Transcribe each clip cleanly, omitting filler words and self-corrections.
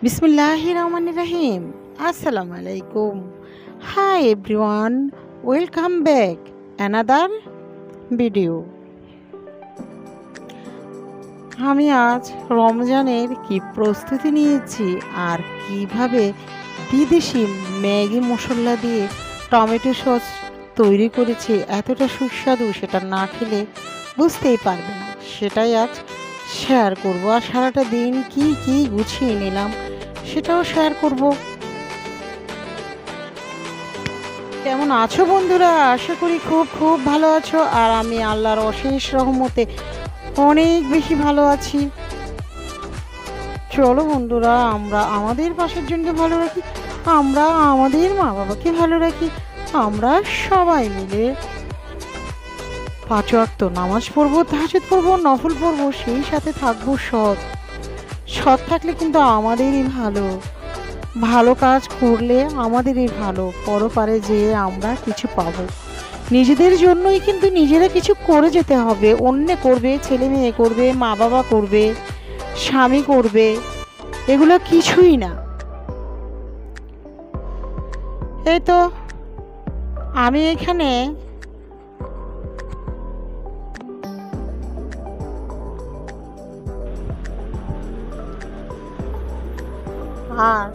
Bismillahirrahmanirrahim. Assalamu alaikum. Hi everyone. Welcome back. Another video. আমি আজ রমজানের কি প্রস্তুতি নিয়েছি আর কিভাবে বিদেশি ম্যাগি মশলা দিয়ে টমেটো সস তৈরি করেছি এতটা সুস্বাদু সেটা না খেলে বুঝতেই পারবে না। সেটাই আজ শেয়ার করব। আর সারাটা দিন কি গুছিয়ে নিলাম সেটাও শেয়ার করব। কেমন আছো বন্ধুরা? আশা করি খুব ভালো আছো। আর আমি আল্লাহর অশেষ রহমতে অনেক বেশি ভালো আছি। চলো বন্ধুরা, আমরা আমাদের পাশের জনকে ভালো রাখি, আমরা আমাদের মা বাবাকে ভালো রাখি, আমরা সবাই মিলে 5 ওয়াক্ত নামাজ পড়বো, তাহাজ্জুদ পড়বো, নফল পড়বো, সেই সাথে থাকবো সৎ। সৎ থাকলে কিন্তু আমাদেরই ভালো কাজ করলে আমাদেরই ভালো। পরপারে যেয়ে আমরা কিছু পাবো। নিজেদের জন্যই কিন্তু নিজেরা কিছু করে যেতে হবে। অন্য করবে, ছেলে মেয়ে করবে, মা বাবা করবে, স্বামী করবে, এগুলো কিছুই না। এই তো আমি এখানে আর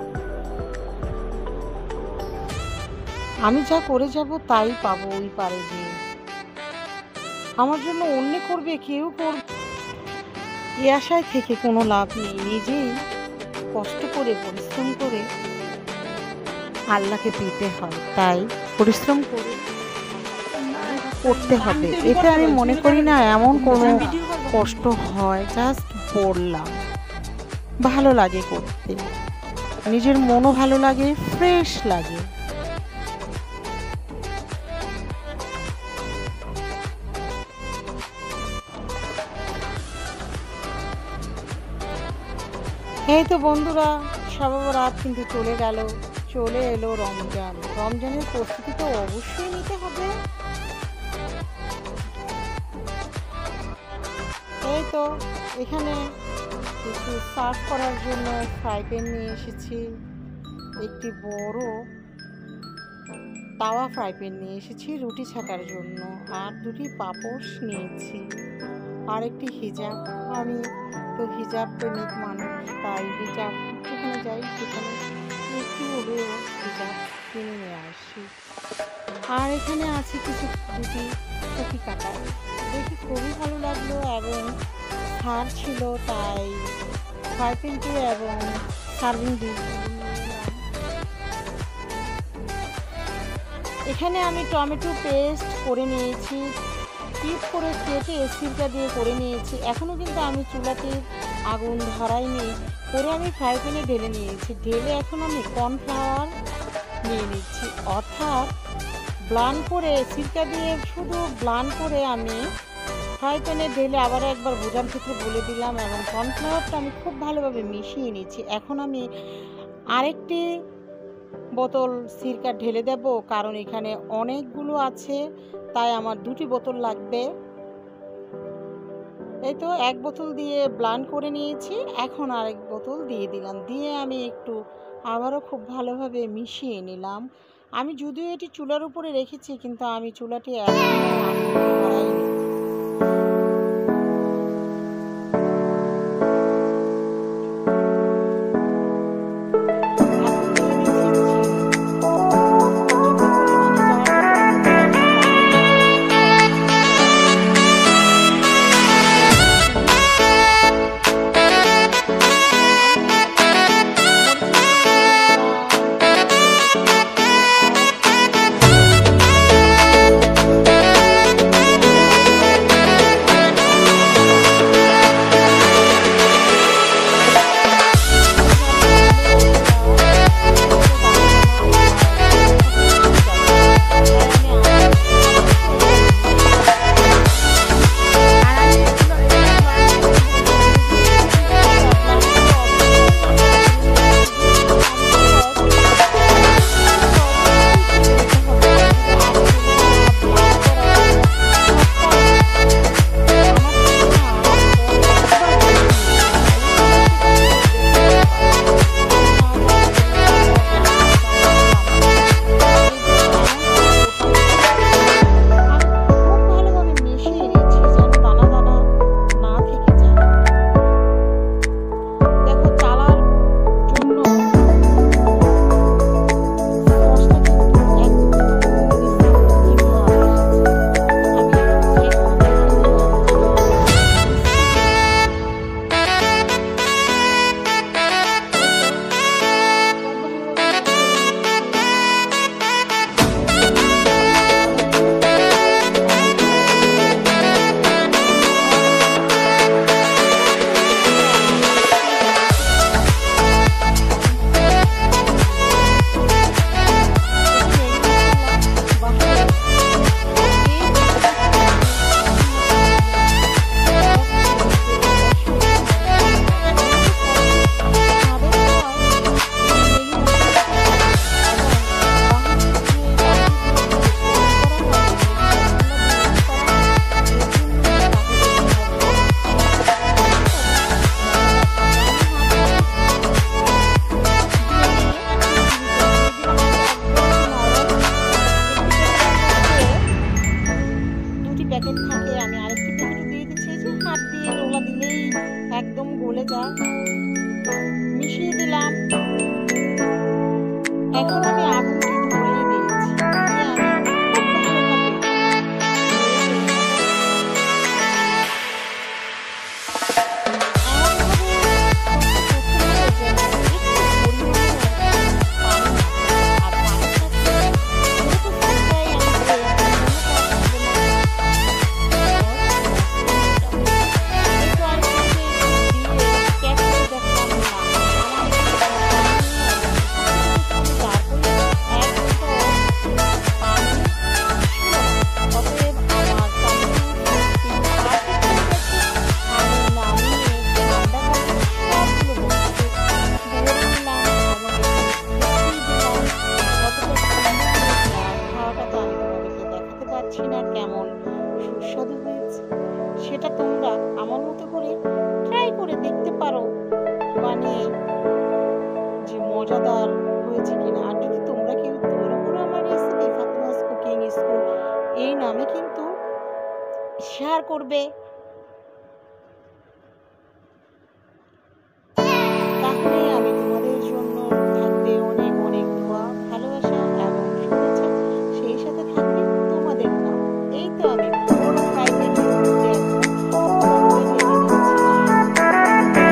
আমি যা করে যাব তাই পাবো। ওই পারে যে আমার জন্য অন্য করবে, কেউ করবে, এ আশায় থেকে কোনো লাভ নেই। নিজেই কষ্ট করে পরিশ্রম করে আল্লাহকে পেতে হয়, তাই পরিশ্রম করে করতে হবে। এতে আমি মনে করি না এমন কোনো কষ্ট হয়। জাস্ট পড়লাম, ভালো লাগে করতে, নিজের মনও ভালো লাগে, ফ্রেশ লাগে। এই তো বন্ধুরা, সবে রাত কিন্তু চলে এলো রমজান। রমজানের প্রস্তুতি তো অবশ্যই নিতে হবে। এই তো এখানে কিছু সার্ভ করার জন্য ফ্রাই প্যান নিয়ে এসেছি, একটি বড় তাওয়া ফ্রাই প্যান নিয়ে এসেছি রুটি ছাকার জন্য, আর 2টি পাপোশ নিয়েছি, আর একটি হিজাব। আমি তো হিজাব প্রেমিক মানুষ, তাই হিজাব যেখানে যাই সেখানে একটু হলেও হিজাব কিনে নিয়ে আসি। আর এখানে আছে কিছু 2টি কফি কাটা, দেখি খুবই ভালো লাগলো এবং ছাড় ছিল, তাই ফ্রাই প্যানটি এবং সার্ভিং ডিশ। এখানে আমি টমেটো পেস্ট করে নিয়েছি, পিস করে কেটে সিরকা দিয়ে করে নিয়েছি। এখনও কিন্তু আমি চুলাতে আগুন ধরাইনি, করে আমি ফ্রাই প্যানে ঢেলে নিয়েছি। ঢেলে এখন আমি কর্নফ্লাওয়ার নিয়ে নিচ্ছি, অর্থাৎ ব্লান্ড করে সিরকা দিয়ে শুধু ব্লান্ড করে আমি ফ্রাই প্যানে ঢেলে আবার একবার বোঝার ক্ষেত্রে বলে দিলাম, এবং কর্নফ্লাওয়ারটা আমি খুব ভালোভাবে মিশিয়ে নিচ্ছি। এখন আমি আরেকটি বোতল সিরকা ঢেলে দেব, কারণ এখানে অনেকগুলো আছে, তাই আমার 2টি বোতল লাগবে। এই তো 1 বোতল দিয়ে ব্লান্ড করে নিয়েছি, এখন আরেক বোতল দিয়ে দিলাম, দিয়ে আমি একটু আবারও খুব ভালোভাবে মিশিয়ে নিলাম। আমি যদিও এটি চুলার উপরে রেখেছি, কিন্তু আমি চুলাটি ধরাইনি। করবে। তাহলে আমি তোমাদের জন্য থাকবে অনেক অনেক দোয়া, ভালোবাসা এবং শুভেচ্ছা। সেই সাথে থাকবে তোমাদের নাম। এই তো আমি পুরো ফ্রাই প্যানের মধ্যে এখন মটর ঢেলে নিচ্ছি।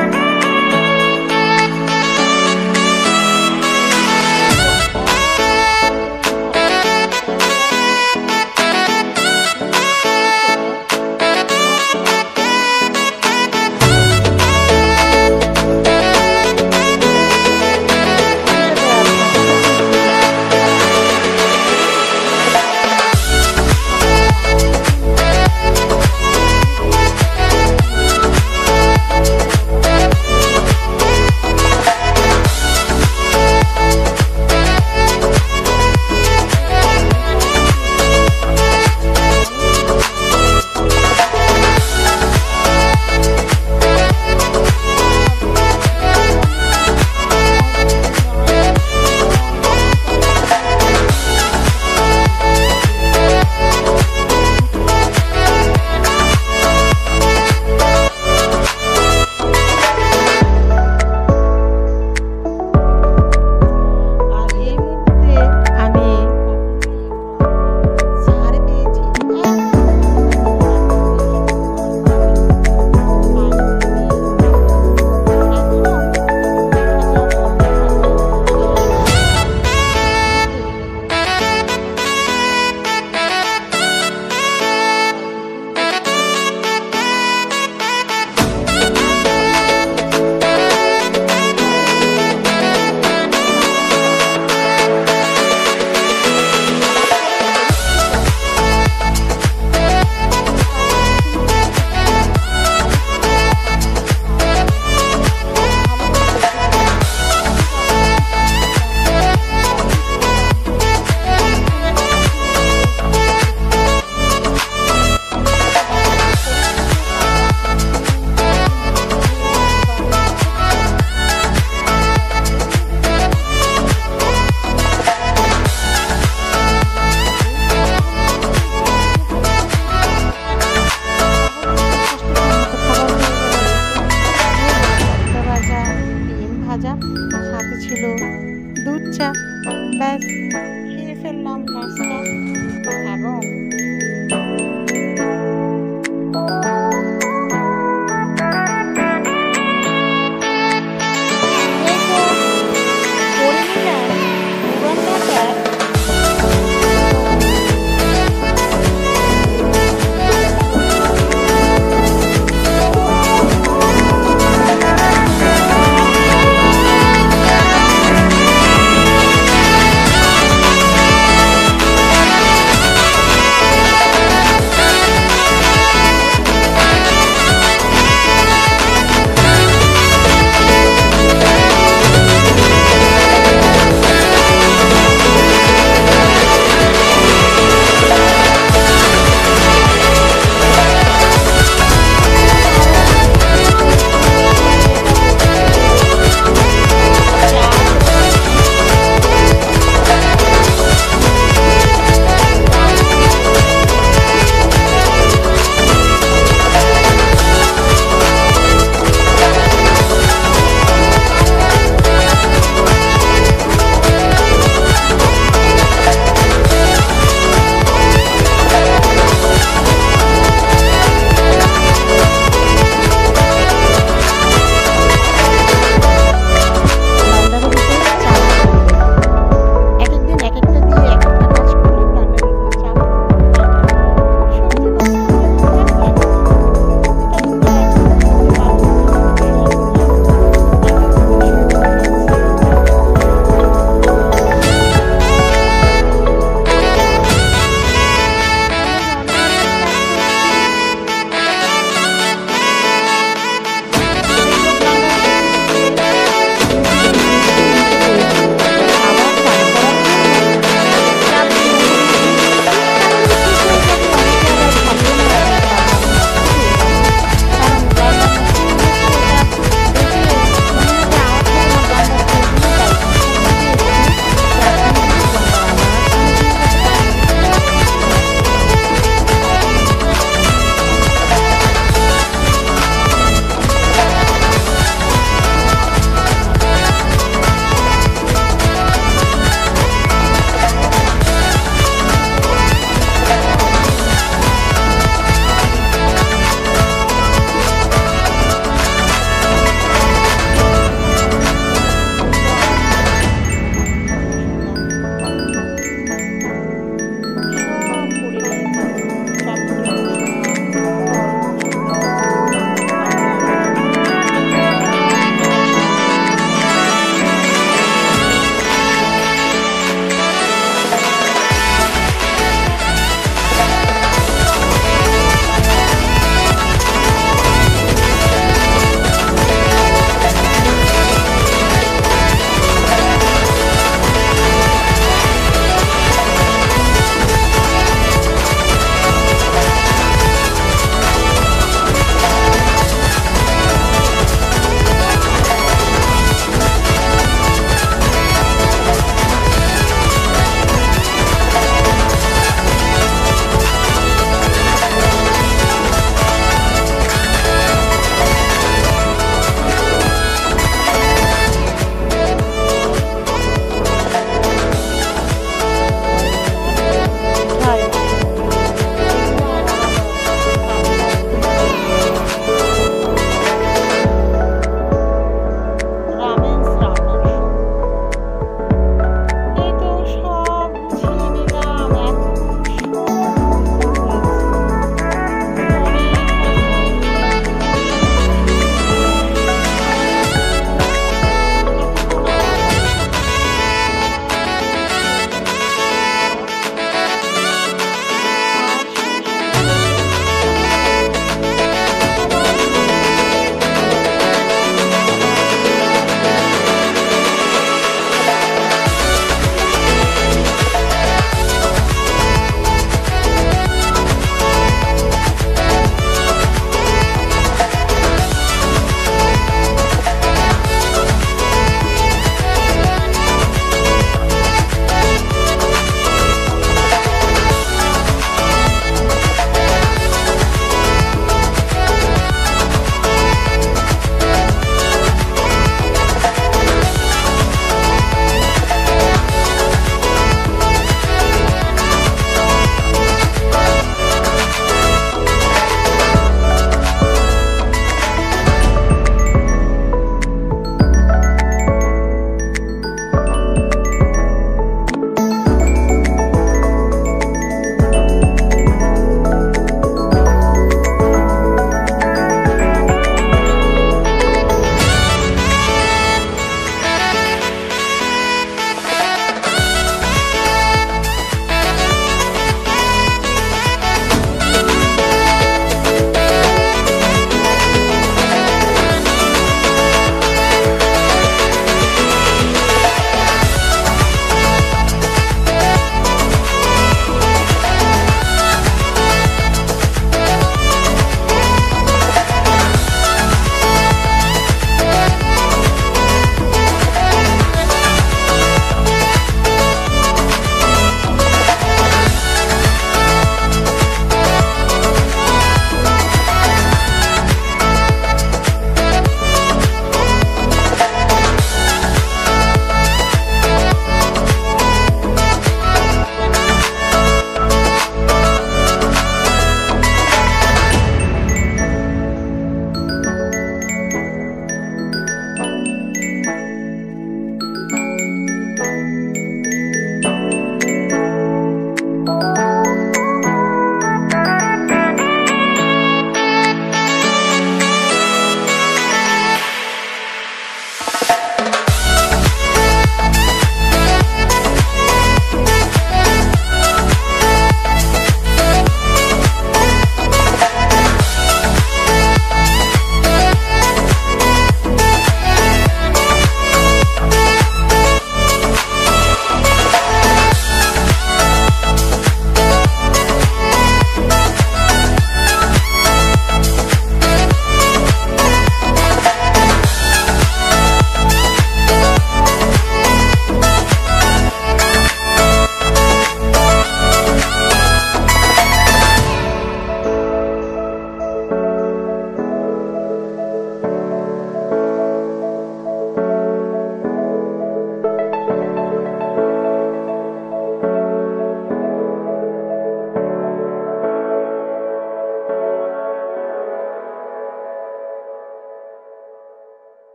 ভাজা, সাথে ছিল দুধ চা। ব্যাস খেয়ে ফেললাম নাস্তা এবং